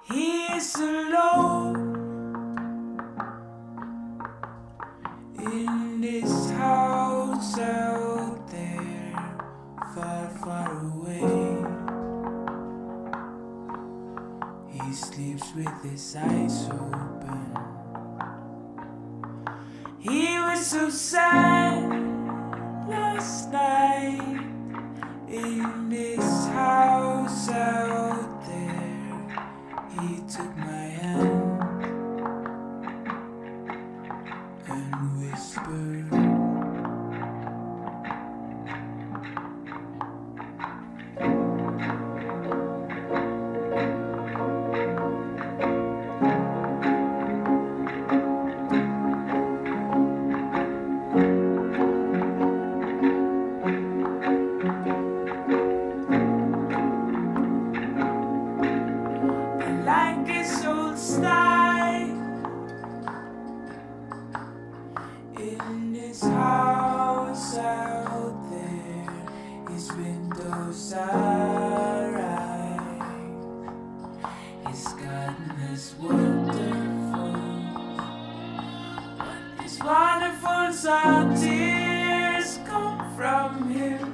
He is alone in this house out there, far, far away. He sleeps with his eyes open. He was so sad last night in this house out there. He took my hand and whispered, like his old style in his house out there. His windows are right, his garden is wonderful, but these wonderfuls are tears come from him.